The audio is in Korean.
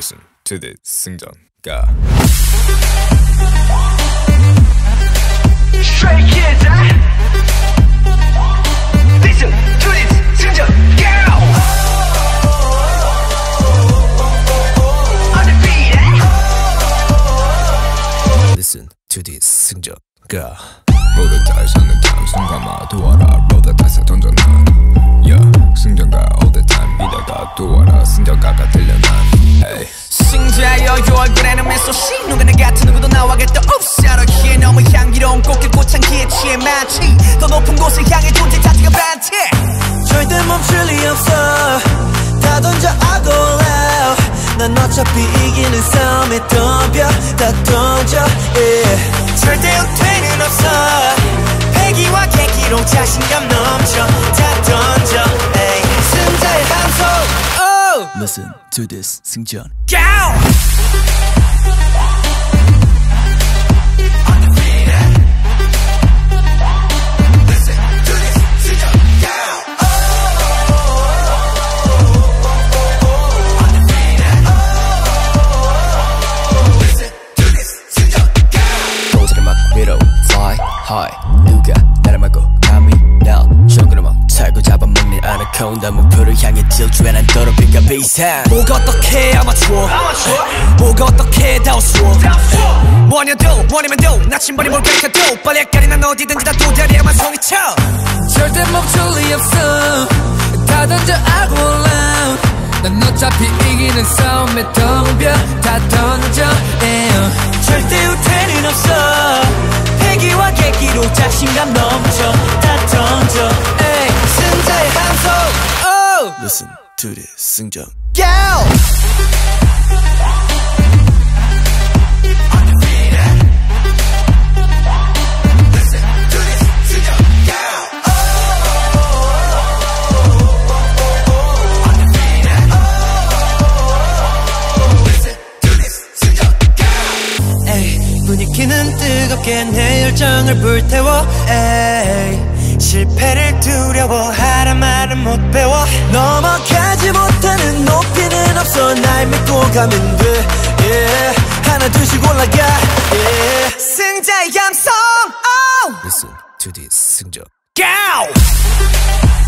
Listen to this 승전가. Stray Kids, listen to this 승전가. On the beat, Listen to this 승전가. 모두 잘 사는 당신과 도와라. 모두 다시 던져놔. Yeah, 승전가 all the time. 이다가 도와라. 승전가가 들려나. Hey. 승자여 요 얼굴에는 미소씨 누구나 같은 누구도 나와겠다 옵사로기에 너무 향기로운 꽃길 꽃향기에 취해 많지 더 높은 곳을 향해 존재 자체가 반티 절대 멈출 리 없어 다 던져 I go loud 난 어차피 이기는 싸움에 덤벼 다 던져 yeah. 절대 후퇴는 없어 패기와 계기로 자신감 넘쳐 다 던져 hey. 승자의 함성 oh. Listen to this 승전. Go! 로즈를 막 위로 fly high 누가 나를 막고 감히 날 정글을 막 살고 잡아먹는 아나콘다 목표를 향해 질주해 난 더럽히가 비상 뭐가 어떻게 아마추어 뭐가 어떻게 다 우스워 뭐냐도 뭐냐면도 나침반이 뭘 가르쳐도 빨리 헷갈리 난 어디든지 다 도다리에만 성이쳐 절대 멈출 리 없어 다 던져 I go loud 난 어차피 이기는 싸움에 덤벼 다 던져 yeah. 절대 후퇴는 없어 패기와 계기로 자신감 넘쳐 다 던져 hey. 승자의 함성 oh. Listen to this 승전. Go! 분위기는 뜨겁게 내 열정을 불태워 에이. 실패를 두려워하란 말은 못 배워 넘어가지 못하는 높이는 없어 날 믿고 가면 돼 yeah. 하나 둘씩 올라가 yeah. 승자의 함성 oh! Listen to this 승전. Go!